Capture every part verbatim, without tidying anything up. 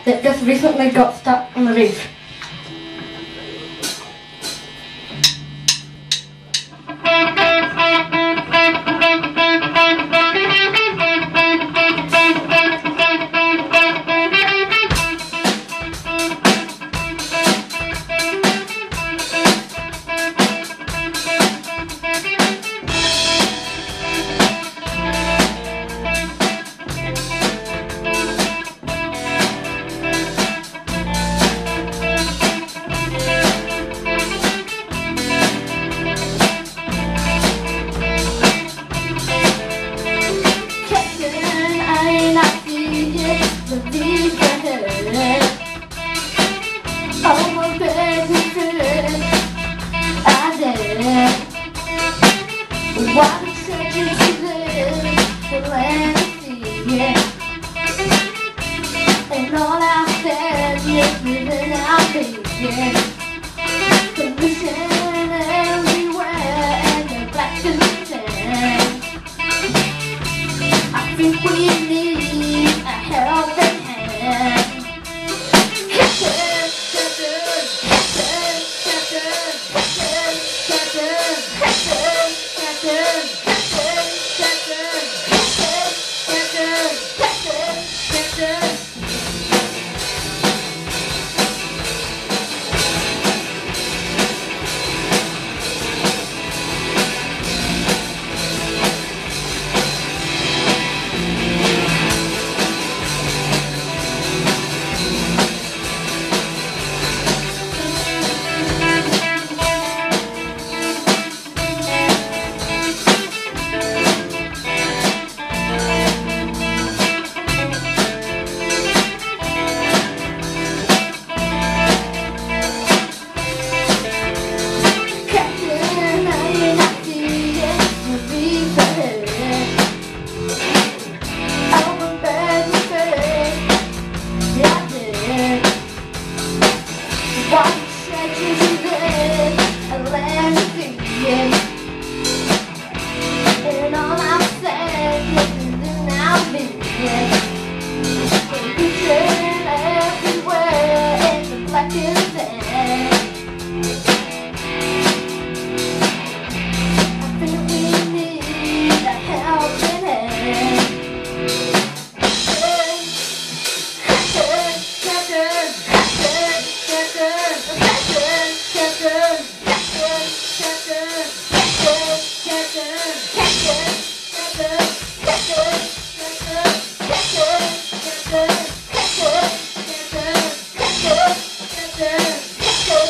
that just recently got stuck on the reef. Why did such a live the land of fear? And all I said is living out here. Pollution everywhere and the black and tan. I think we need a helping hand. Captain, Captain, Captain, Captain, Captain, Captain, Captain. Captain, Captain, Captain, Captain, Captain, Captain.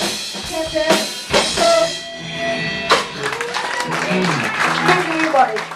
Thank you, everybody.